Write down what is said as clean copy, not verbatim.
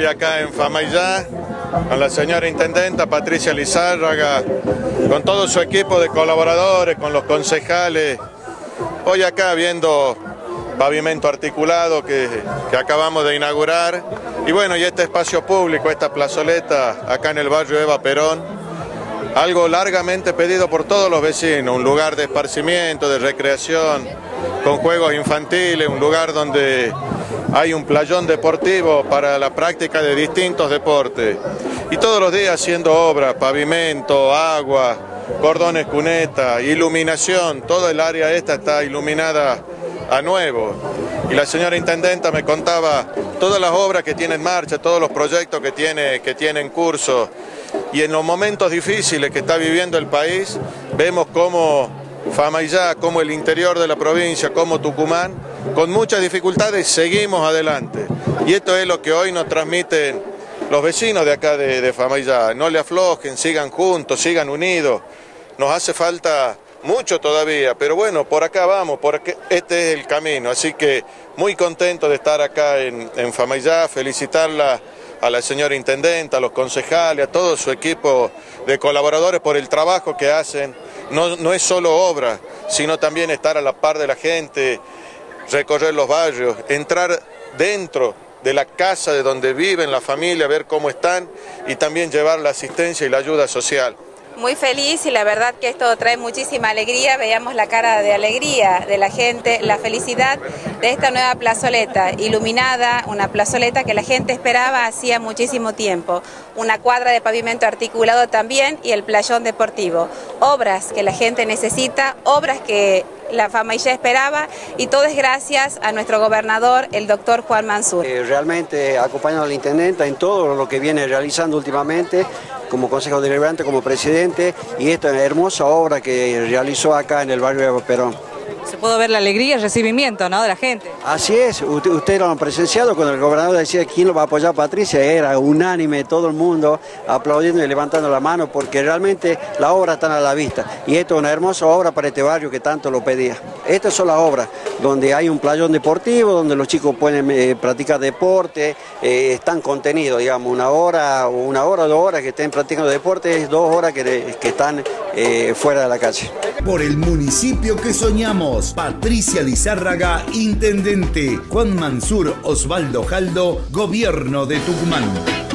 acá en Famaillá con la señora intendenta Patricia Lizárraga, con todo su equipo de colaboradores, con los concejales. Hoy acá viendo pavimento articulado que acabamos de inaugurar. Y bueno, y este espacio público, esta plazoleta acá en el barrio Eva Perón, algo largamente pedido por todos los vecinos, un lugar de esparcimiento, de recreación, con juegos infantiles, un lugar donde hay un playón deportivo para la práctica de distintos deportes. Y todos los días haciendo obras, pavimento, agua, cordones cuneta, iluminación, todo el área esta está iluminada a nuevo. Y la señora intendenta me contaba todas las obras que tiene en marcha, todos los proyectos que tiene en curso. Y en los momentos difíciles que está viviendo el país, vemos cómo Famaillá, como el interior de la provincia, como Tucumán, con muchas dificultades seguimos adelante. Y esto es lo que hoy nos transmiten los vecinos de acá de Famaillá. No le aflojen, sigan juntos, sigan unidos. Nos hace falta mucho todavía, pero bueno, por acá vamos, porque este es el camino. Así que muy contento de estar acá en Famaillá, felicitarla a la señora intendenta, a los concejales, a todo su equipo de colaboradores por el trabajo que hacen. No es solo obra, sino también estar a la par de la gente, recorrer los barrios, entrar dentro de la casa de donde viven la familia, ver cómo están y también llevar la asistencia y la ayuda social. Muy feliz y la verdad que esto trae muchísima alegría, veíamos la cara de alegría de la gente, la felicidad de esta nueva plazoleta iluminada, una plazoleta que la gente esperaba hacía muchísimo tiempo, una cuadra de pavimento articulado también y el playón deportivo, obras que la gente necesita, obras que la Famaillá esperaba y todo es gracias a nuestro gobernador, el doctor Juan Mansur. Realmente acompañando a la intendenta en todo lo que viene realizando últimamente, como consejo deliberante, como presidente, y esta hermosa obra que realizó acá en el barrio Eva Perón. Se pudo ver la alegría y el recibimiento, ¿no?, de la gente. Así es, ustedes lo han presenciado cuando el gobernador decía quién lo va a apoyar a Patricia, era unánime todo el mundo aplaudiendo y levantando la mano porque realmente la obra está a la vista y esto es una hermosa obra para este barrio que tanto lo pedía. Estas son las obras donde hay un playón deportivo, donde los chicos pueden practicar deporte, están contenidos, digamos, una hora, 2 horas que estén practicando deporte, 2 horas que están fuera de la calle. Por el municipio que soñamos, Patricia Lizárraga, intendente, Juan Mansur Osvaldo Jaldo, gobierno de Tucumán.